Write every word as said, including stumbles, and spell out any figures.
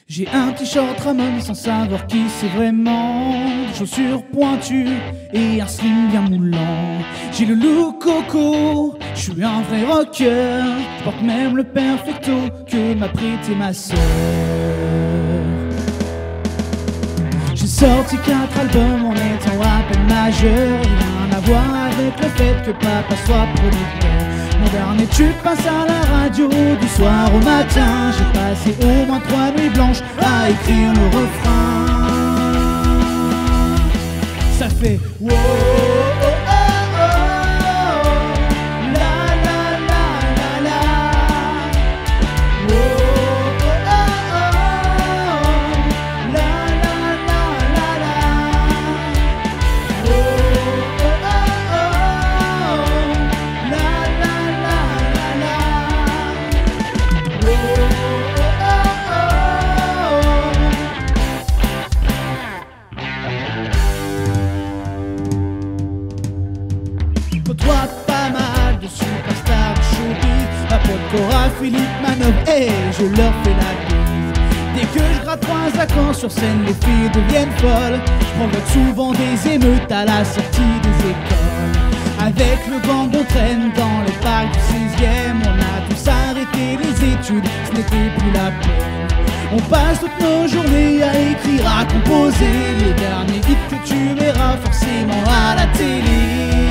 J'ai un t-shirt Ramon sans savoir qui c'est vraiment, des chaussures pointues et un slim bien moulant. J'ai le look coco, je suis un vrai rocker, je porte même le perfecto que m'a prêté ma sœur. J'ai sorti quatre albums en étant à peine majeur, rien à voir avec le fait que papa soit producteur. Mon dernier tube passe à la radio du soir au matin. J'ai passé au moins trois nuits blanches à écrire le refrain. Ça fait wow, oh, oh, oh, la la la la la, wow, oh, oh, oh, la la la la la, wow, oh, oh, oh, la la la la la, wow, oh, Je côtoie pas mal de superstars de showbiz, ma pote Cora, Philippe Manœuvre, et je leur fais la bise. Dès que je gratte trois accords sur scène, les filles deviennent folles. Je provoque souvent des émeutes à la sortie des écoles. Avec le gang on traîne dans les parcs du seizième. On a tous arrêté les études, ce n'était plus la peine. On passe toutes nos journées à écrire, à composer les derniers hits que tu verras forcément à la télé.